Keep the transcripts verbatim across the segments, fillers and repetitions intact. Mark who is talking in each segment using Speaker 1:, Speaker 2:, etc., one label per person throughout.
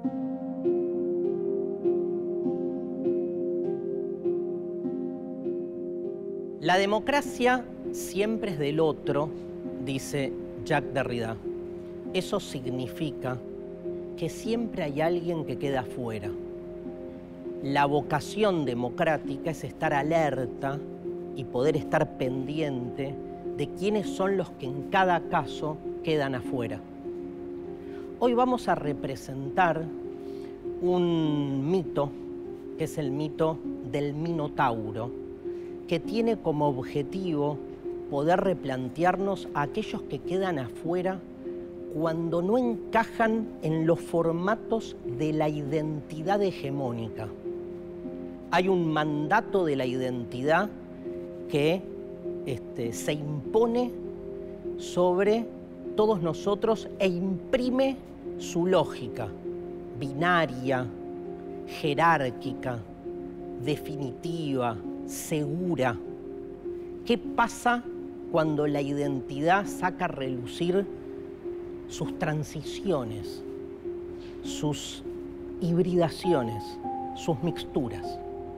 Speaker 1: La democracia siempre es del otro, dice Jacques Derrida. Eso significa que siempre hay alguien que queda afuera. La vocación democrática es estar alerta y poder estar pendiente de quiénes son los que en cada caso quedan afuera. Hoy vamos a representar un mito, que es el mito del Minotauro, que tiene como objetivo poder replantearnos a aquellos que quedan afuera cuando no encajan en los formatos de la identidad hegemónica. Hay un mandato de la identidad que este, se impone sobre todos nosotros e imprime su lógica binaria, jerárquica, definitiva, segura. ¿Qué pasa cuando la identidad saca a relucir sus transiciones, sus hibridaciones, sus mixturas?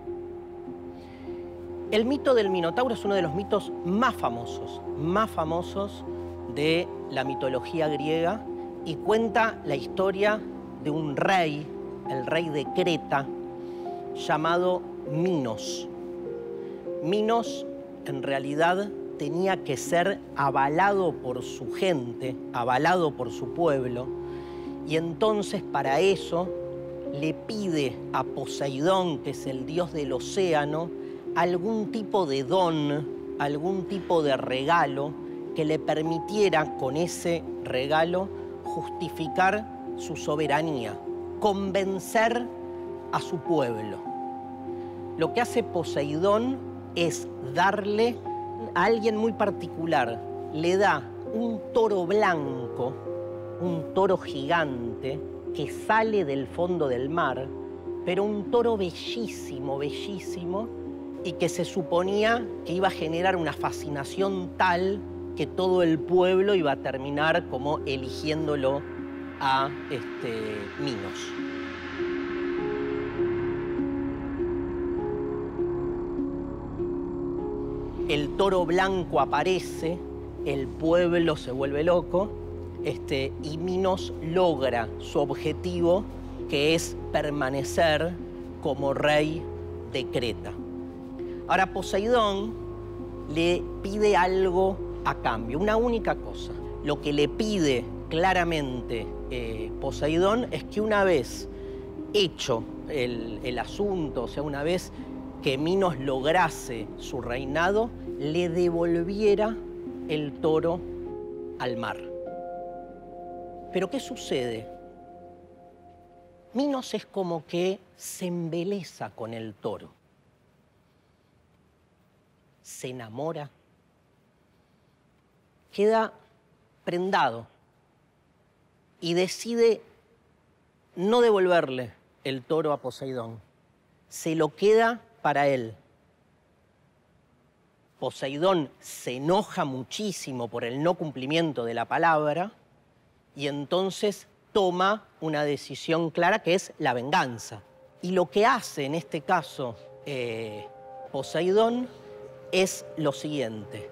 Speaker 1: El mito del Minotauro es uno de los mitos más famosos, más famosos de la mitología griega y cuenta la historia de un rey, el rey de Creta, llamado Minos. Minos, en realidad, tenía que ser avalado por su gente, avalado por su pueblo, y entonces para eso le pide a Poseidón, que es el dios del océano, algún tipo de don, algún tipo de regalo que le permitiera con ese regalo justificar su soberanía, convencer a su pueblo. Lo que hace Poseidón es darle a alguien muy particular, le da un toro blanco, un toro gigante que sale del fondo del mar, pero un toro bellísimo, bellísimo, y que se suponía que iba a generar una fascinación tal que todo el pueblo iba a terminar como eligiéndolo a este, Minos. El toro blanco aparece, el pueblo se vuelve loco, este, y Minos logra su objetivo, que es permanecer como rey de Creta. Ahora Poseidón le pide algo a cambio, una única cosa. Lo que le pide claramente eh, Poseidón es que una vez hecho el, el asunto, o sea, una vez que Minos lograse su reinado, le devolviera el toro al mar. Pero ¿qué sucede? Minos es como que se embeleza con el toro. Se enamora. Queda prendado y decide no devolverle el toro a Poseidón. Se lo queda para él. Poseidón se enoja muchísimo por el no cumplimiento de la palabra y entonces toma una decisión clara que es la venganza. Y lo que hace en este caso eh, Poseidón es lo siguiente.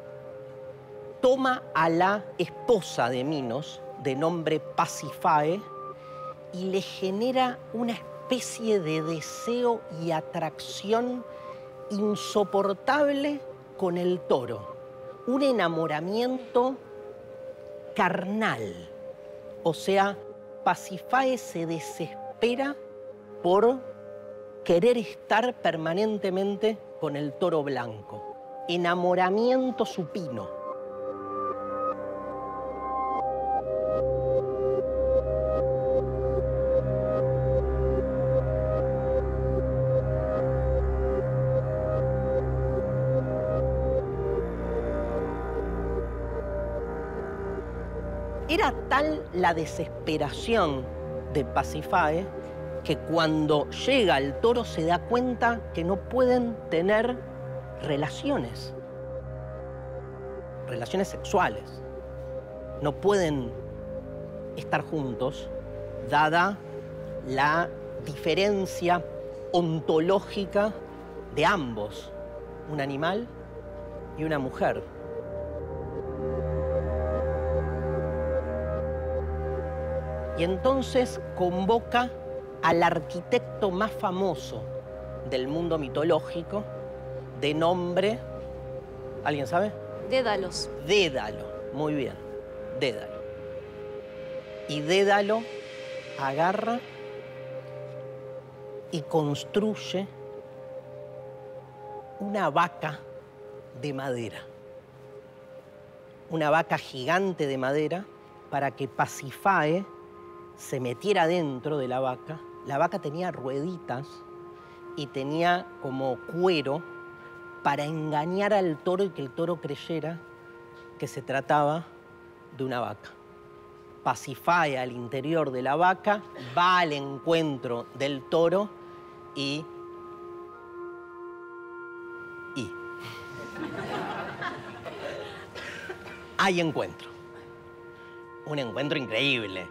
Speaker 1: Toma a la esposa de Minos, de nombre Pasífae, y le genera una especie de deseo y atracción insoportable con el toro. Un enamoramiento carnal. O sea, Pasífae se desespera por querer estar permanentemente con el toro blanco. Enamoramiento supino. Era tal la desesperación de Pasífae que cuando llega el toro se da cuenta que no pueden tener relaciones, relaciones sexuales. No pueden estar juntos, dada la diferencia ontológica de ambos, un animal y una mujer. Y entonces convoca al arquitecto más famoso del mundo mitológico, de nombre, ¿alguien sabe?
Speaker 2: Dédalos.
Speaker 1: Dédalo, muy bien, Dédalo. Y Dédalo agarra y construye una vaca de madera. Una vaca gigante de madera para que Pasífae se metiera dentro de la vaca. La vaca tenía rueditas y tenía como cuero para engañar al toro y que el toro creyera que se trataba de una vaca. Pasífae al interior de la vaca, va al encuentro del toro y... y... hay encuentro. Un encuentro increíble.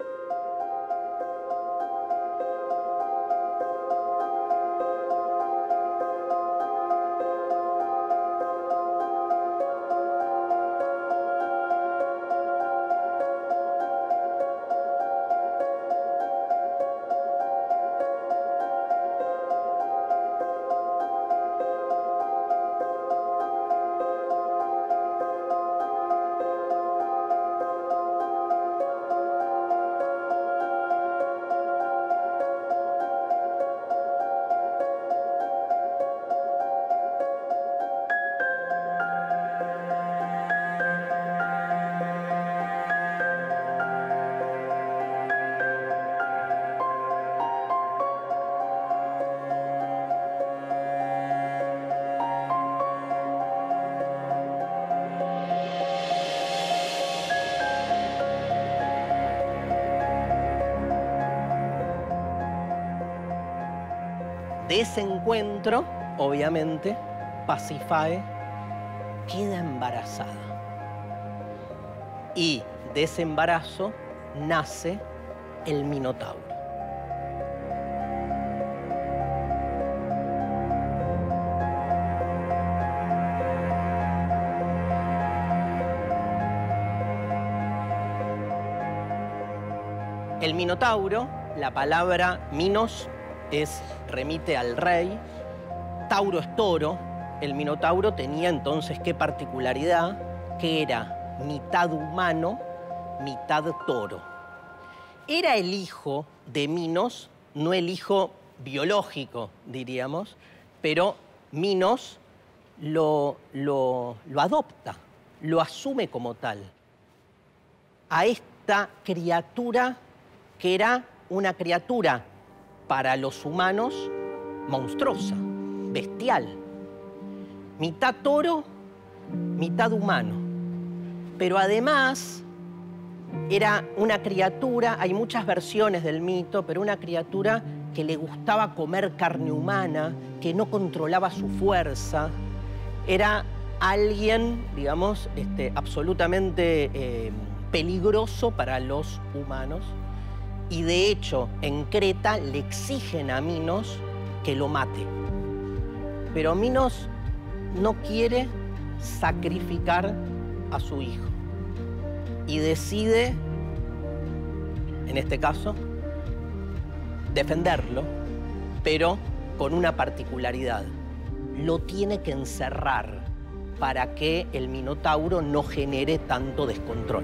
Speaker 1: De ese encuentro, obviamente, Pasífae queda embarazada. Y de ese embarazo nace el Minotauro. El Minotauro, la palabra minos es, remite al rey, Tauro es toro. El Minotauro tenía entonces qué particularidad, que era mitad humano, mitad toro. Era el hijo de Minos, no el hijo biológico, diríamos, pero Minos lo, lo, lo adopta, lo asume como tal. A esta criatura que era una criatura para los humanos monstruosa, bestial. Mitad toro, mitad humano. Pero además era una criatura, hay muchas versiones del mito, pero una criatura que le gustaba comer carne humana, que no controlaba su fuerza. Era alguien, digamos, este, absolutamente eh, peligroso para los humanos. Y de hecho, en Creta le exigen a Minos que lo mate. Pero Minos no quiere sacrificar a su hijo. Y decide, en este caso, defenderlo, pero con una particularidad. Lo tiene que encerrar para que el Minotauro no genere tanto descontrol.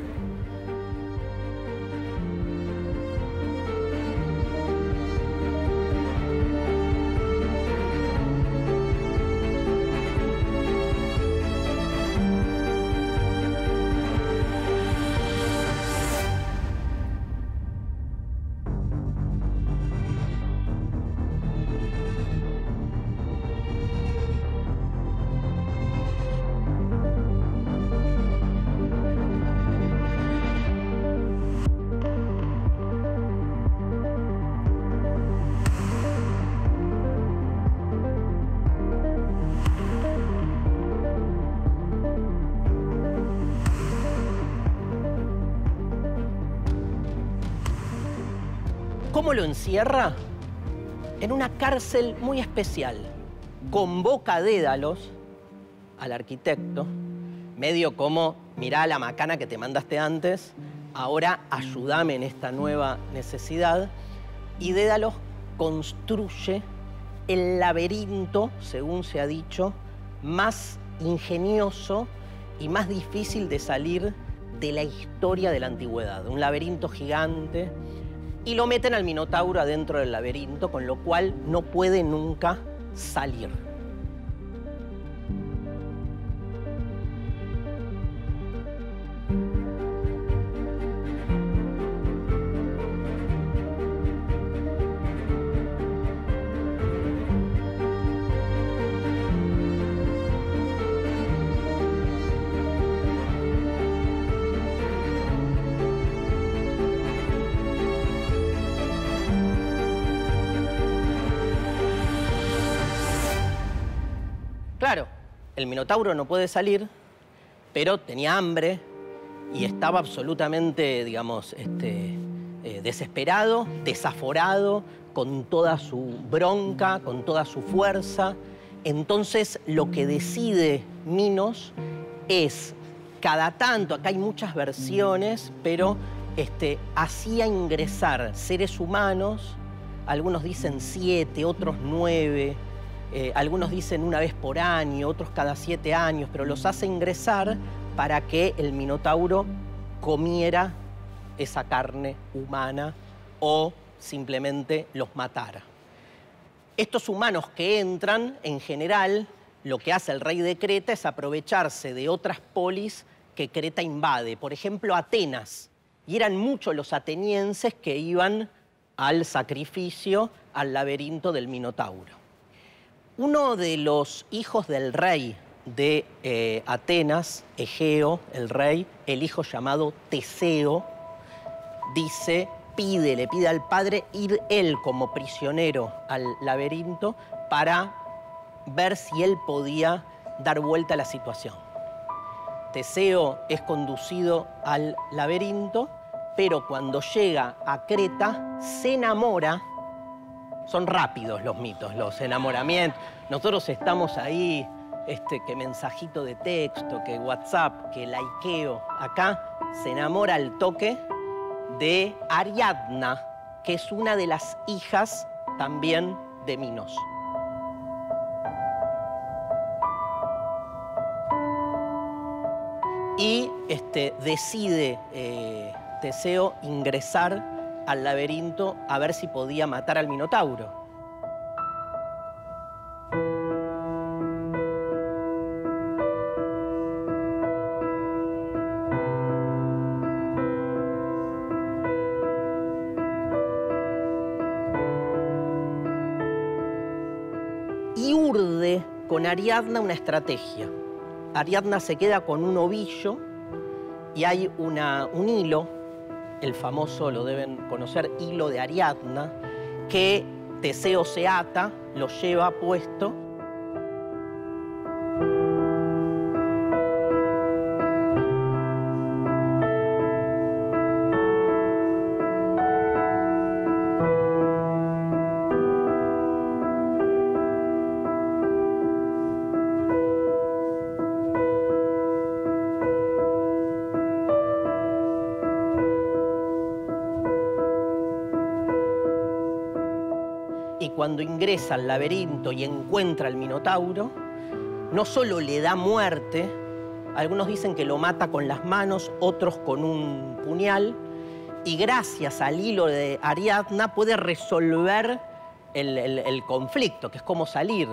Speaker 1: ¿Cómo lo encierra? En una cárcel muy especial. Convoca a Dédalos, al arquitecto, medio como, mirá la macana que te mandaste antes, ahora ayúdame en esta nueva necesidad. Y Dédalos construye el laberinto, según se ha dicho, más ingenioso y más difícil de salir de la historia de la antigüedad. Un laberinto gigante. Y lo meten al Minotauro adentro del laberinto, con lo cual no puede nunca salir. Claro, el Minotauro no puede salir, pero tenía hambre y estaba absolutamente, digamos, este, eh, desesperado, desaforado, con toda su bronca, con toda su fuerza. Entonces, lo que decide Minos es, cada tanto, acá hay muchas versiones, pero este, hacía ingresar seres humanos, algunos dicen siete, otros nueve, Eh, algunos dicen una vez por año, otros cada siete años, pero los hace ingresar para que el Minotauro comiera esa carne humana o simplemente los matara. Estos humanos que entran, en general, lo que hace el rey de Creta es aprovecharse de otras polis que Creta invade. Por ejemplo, Atenas. Y eran muchos los atenienses que iban al sacrificio, al laberinto del Minotauro. Uno de los hijos del rey de eh, Atenas, Egeo, el rey, el hijo llamado Teseo, dice, pide, le pide al padre ir él como prisionero al laberinto para ver si él podía dar vuelta a la situación. Teseo es conducido al laberinto, pero cuando llega a Creta se enamora. Son rápidos los mitos, los enamoramientos. Nosotros estamos ahí, este, que mensajito de texto, que WhatsApp, que likeo. Acá se enamora al toque de Ariadna, que es una de las hijas también de Minos. Y este, decide eh, Teseo ingresar al laberinto a ver si podía matar al Minotauro. Y urde con Ariadna una estrategia. Ariadna se queda con un ovillo y hay una, un hilo, el famoso, lo deben conocer, hilo de Ariadna, que Teseo se ata, lo lleva puesto. Y cuando ingresa al laberinto y encuentra al Minotauro, no solo le da muerte, algunos dicen que lo mata con las manos, otros con un puñal, y gracias al hilo de Ariadna puede resolver el, el, el conflicto, que es cómo salir.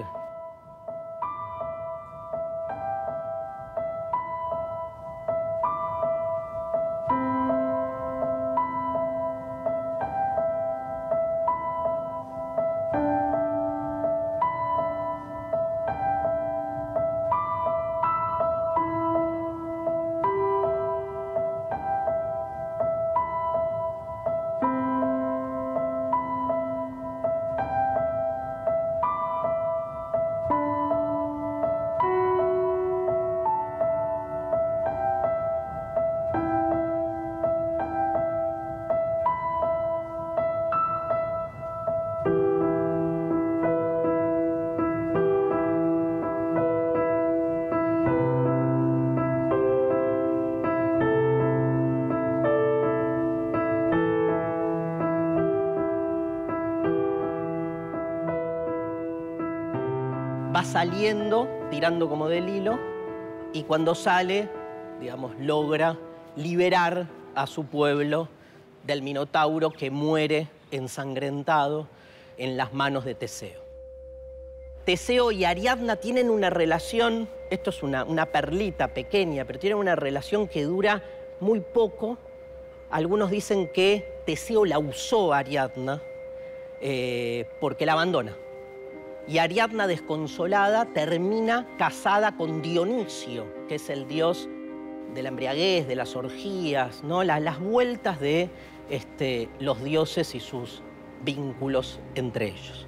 Speaker 1: va saliendo, tirando como del hilo, y cuando sale, digamos, logra liberar a su pueblo del Minotauro que muere ensangrentado en las manos de Teseo. Teseo y Ariadna tienen una relación, esto es una, una perlita pequeña, pero tienen una relación que dura muy poco. Algunos dicen que Teseo la usó a Ariadna eh, porque la abandona. Y Ariadna, desconsolada, termina casada con Dionisio, que es el dios de la embriaguez, de las orgías, ¿no? las, las vueltas de este, los dioses y sus vínculos entre ellos.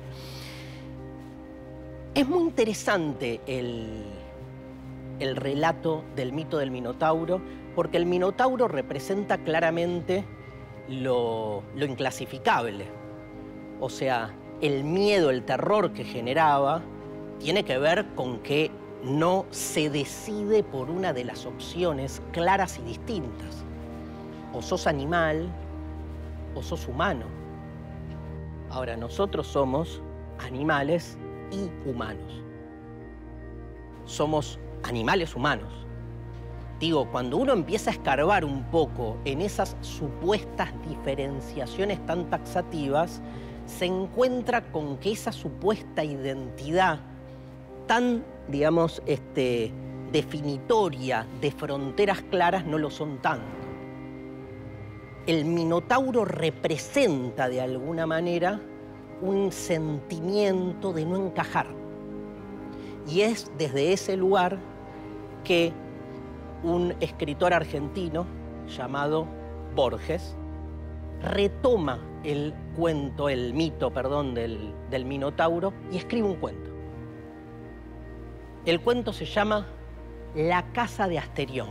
Speaker 1: Es muy interesante el, el relato del mito del Minotauro, porque el Minotauro representa claramente lo, lo inclasificable. O sea, el miedo, el terror que generaba tiene que ver con que no se decide por una de las opciones claras y distintas. O sos animal o sos humano. Ahora, nosotros somos animales y humanos. Somos animales humanos. Digo, cuando uno empieza a escarbar un poco en esas supuestas diferenciaciones tan taxativas, se encuentra con que esa supuesta identidad tan, digamos, este, definitoria de fronteras claras no lo son tanto. El Minotauro representa de alguna manera un sentimiento de no encajar. Y es desde ese lugar que un escritor argentino llamado Borges retoma el cuento, el mito, perdón, del, del Minotauro y escribe un cuento. El cuento se llama La casa de Asterión.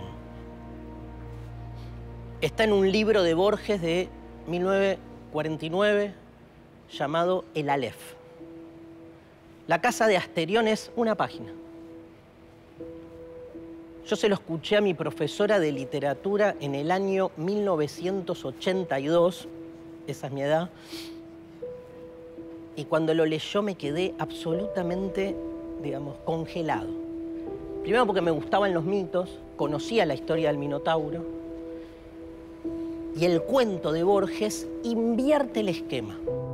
Speaker 1: Está en un libro de Borges de mil novecientos cuarenta y nueve llamado El Aleph. La casa de Asterión es una página. Yo se lo escuché a mi profesora de literatura en el año mil novecientos ochenta y dos, esa es mi edad, y cuando lo leyó me quedé absolutamente, digamos, congelado. Primero porque me gustaban los mitos, conocía la historia del Minotauro, y el cuento de Borges invierte el esquema.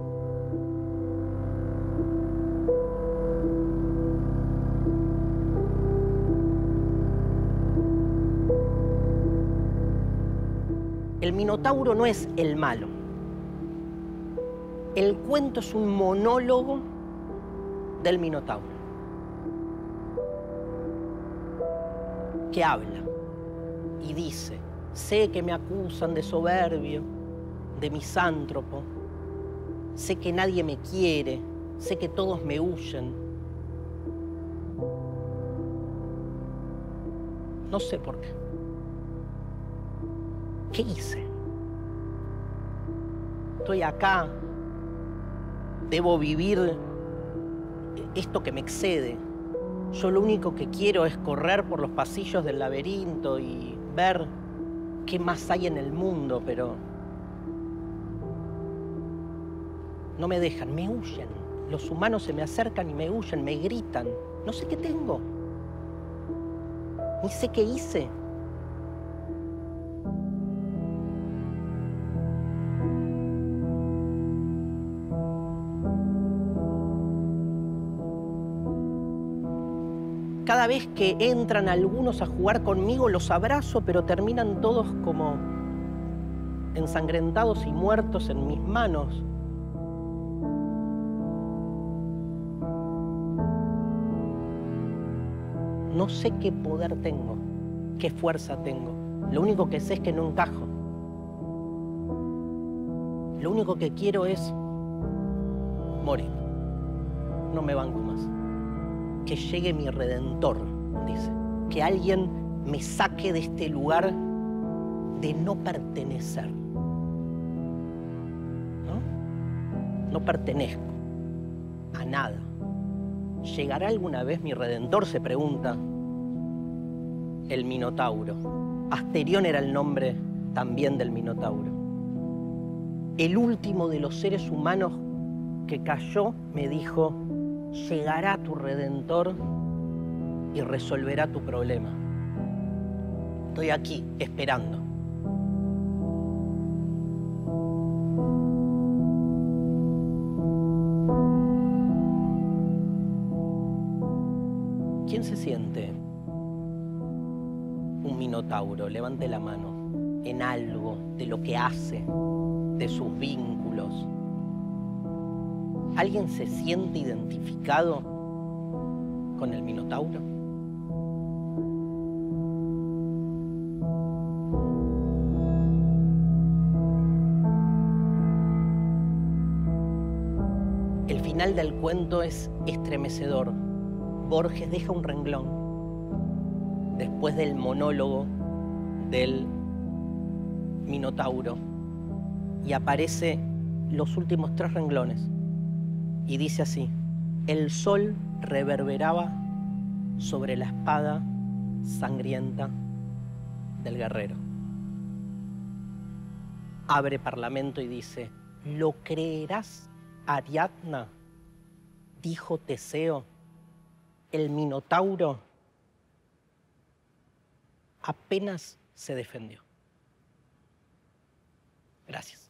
Speaker 1: El Minotauro no es el malo. El cuento es un monólogo del Minotauro, que habla y dice: sé que me acusan de soberbio, de misántropo, sé que nadie me quiere, sé que todos me huyen. No sé por qué. ¿Qué hice? Estoy acá, debo vivir esto que me excede. Yo lo único que quiero es correr por los pasillos del laberinto y ver qué más hay en el mundo, pero no me dejan, me huyen. Los humanos se me acercan y me huyen, me gritan. No sé qué tengo, ni sé qué hice. Cada vez que entran algunos a jugar conmigo, los abrazo, pero terminan todos como ensangrentados y muertos en mis manos. No sé qué poder tengo, qué fuerza tengo. Lo único que sé es que no encajo. Lo único que quiero es morir. No me banco más. Que llegue mi Redentor, dice. Que alguien me saque de este lugar de no pertenecer. ¿No? No pertenezco a nada. ¿Llegará alguna vez mi Redentor?, se pregunta el Minotauro. Asterión era el nombre también del Minotauro. El último de los seres humanos que cayó me dijo: llegará tu Redentor y resolverá tu problema. Estoy aquí, esperando. ¿Quién se siente un minotauro? Levante la mano. En algo de lo que hace, de sus vínculos. ¿Alguien se siente identificado con el minotauro? El final del cuento es estremecedor. Borges deja un renglón después del monólogo del minotauro y aparece los últimos tres renglones y dice así: el sol reverberaba sobre la espada sangrienta del guerrero. Abre Parlamento y dice: ¿lo creerás, Ariadna? Dijo Teseo, el minotauro apenas se defendió. Gracias.